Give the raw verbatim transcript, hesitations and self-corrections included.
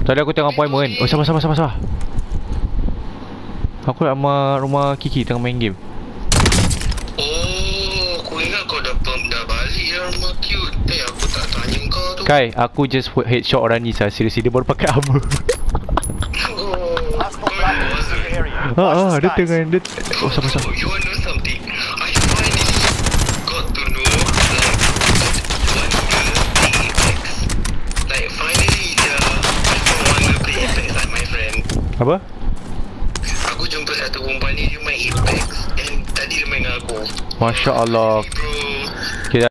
Tadi aku tengok appointment. Oh sabar sabar sabar sabar. Aku nak rumah, rumah Kiki tengah main game. Oh, aku ingat kau dah pump dah balik ya rumah cute. Eh, aku tak tanya kau tu. Kai, aku just headshot orang ni sah. Seriously, dia baru pakai armor. Oh, Haa, ah, dia tengah, dia... Oh, sabar sabar. You wanna know something? I finally got to know like what the Apex. Like finally dia I want to play Apex like my friend. Apa? Aku jumpa satu perempuan ni, dia main Apex. And tadi dia main dengan aku. Masya Allah. Bro,